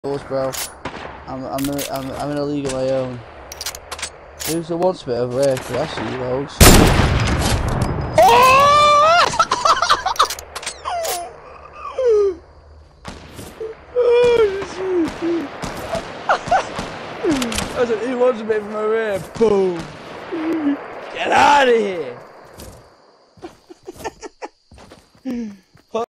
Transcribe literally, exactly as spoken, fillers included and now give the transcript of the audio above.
Horse, bro. I'm I'm in, I'm I'm in a league of my own. Who's the one spit over here? Cause I see you loads. I said, he wants a bit from over here. Boom! Get out of here!